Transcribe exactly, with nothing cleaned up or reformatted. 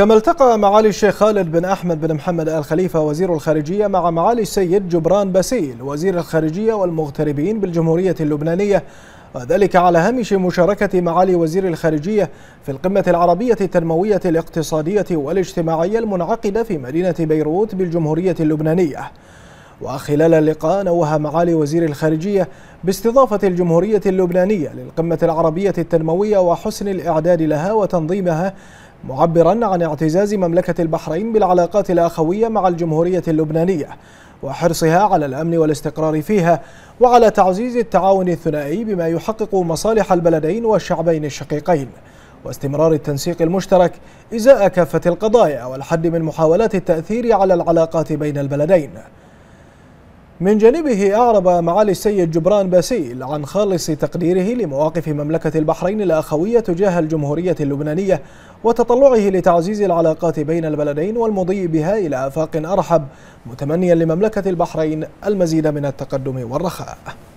كما التقى معالي الشيخ خالد بن أحمد بن محمد آل خليفة وزير الخارجية مع معالي السيد جبران باسيل وزير الخارجية والمغتربين بالجمهورية اللبنانية، وذلك على هامش مشاركة معالي وزير الخارجية في القمة العربية التنموية الاقتصادية والاجتماعية المنعقدة في مدينة بيروت بالجمهورية اللبنانية. وخلال اللقاء نوه معالي وزير الخارجية باستضافة الجمهورية اللبنانية للقمة العربية التنموية وحسن الإعداد لها وتنظيمها، معبرا عن اعتزاز مملكة البحرين بالعلاقات الأخوية مع الجمهورية اللبنانية وحرصها على الأمن والاستقرار فيها، وعلى تعزيز التعاون الثنائي بما يحقق مصالح البلدين والشعبين الشقيقين، واستمرار التنسيق المشترك إزاء كافة القضايا والحد من محاولات التأثير على العلاقات بين البلدين. من جانبه أعرب معالي السيد جبران باسيل عن خالص تقديره لمواقف مملكة البحرين الأخوية تجاه الجمهورية اللبنانية وتطلعه لتعزيز العلاقات بين البلدين والمضي بها إلى آفاق أرحب، متمنيا لمملكة البحرين المزيد من التقدم والرخاء.